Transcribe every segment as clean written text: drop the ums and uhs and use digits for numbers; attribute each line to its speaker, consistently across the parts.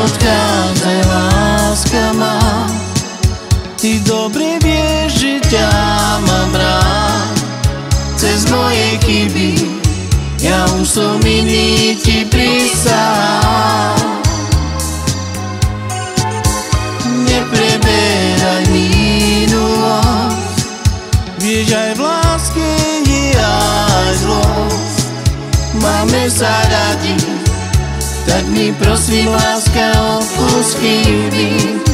Speaker 1: neodchádzaj, láska má. Ty dobre vieš, že ťa mám rád. Cez moje chyby ja už som iný, ti prisahám. Nepreberaj minulosť, vieš, aj v láske je aj zlosť. Máme sa radi, tak mi prosím, láska, odpusť chyby.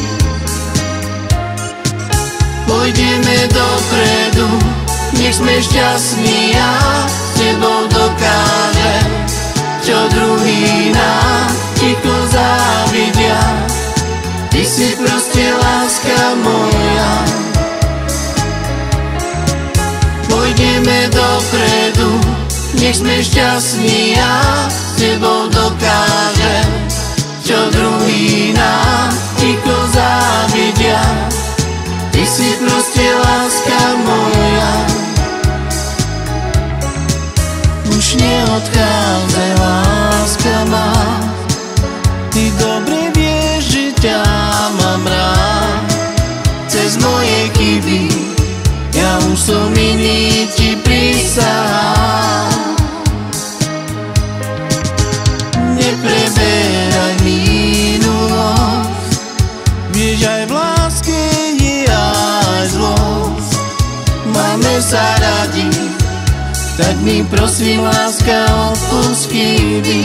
Speaker 1: Pôjdeme dopredu, nech sme šťastní, ja s tebou dokážem, čo druhý nám ticho závidia. Ty si proste láska moja. Pôjdeme dopredu, nech sme šťastní, ja s tebou dokážem, čo druhý nám ticho závidia. Ty si proste láska moja. Už neodchádzaj, láska má. Ty dobre vieš, že ťa mám rád. Cez moje chyby ja už som iný, ti prisahám. Nepreberaj minulosť, vieš, aj v láske je aj zlosť. Máme sa radi, tak mi prosím, láska, odpusť chyby.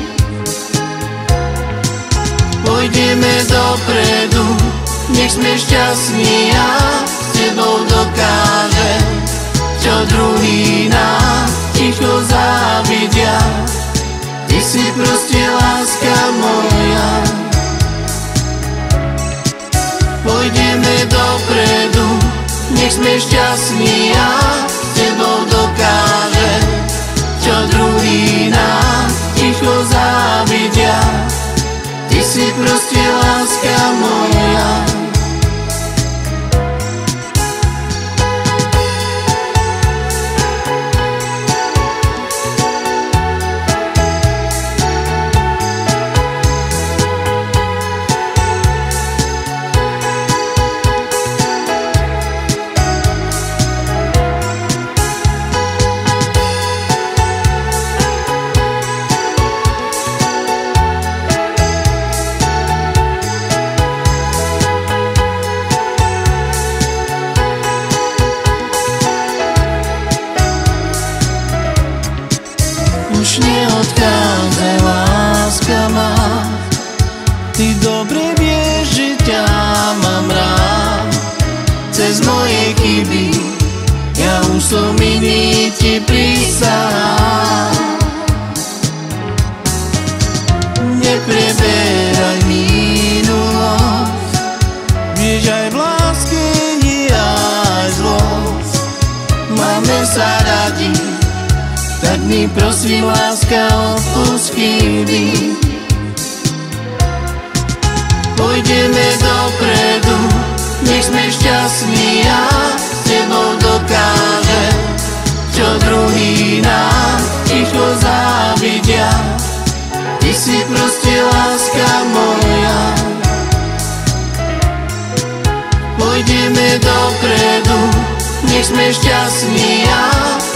Speaker 1: Pôjdeme dopredu, nech sme šťastní, ja s tebou dokážem, čo druhý nám ticho závidia. Ty si proste láska moja. Pôjdeme dopredu, nech sme šťastní, ja s tebou dokážem, čo druhý nám ticho závidia. Ty si proste láska moja. Už neodchádzaj, láska má. Ty dobre vieš, že ťa mám rád. Cez moje chyby ja už som iný, ti prisahám. Nepreberaj minulosť, vieš, aj v láske je aj zlosť. Máme sa radi, tak mi prosím, láska, odpusť chyby. Pôjdeme dopredu, nech sme šťastní, ja s tebou dokážem, čo druhý nám ticho závidia. Ty si proste láska moja. Pôjdeme dopredu, nech sme šťastní, ja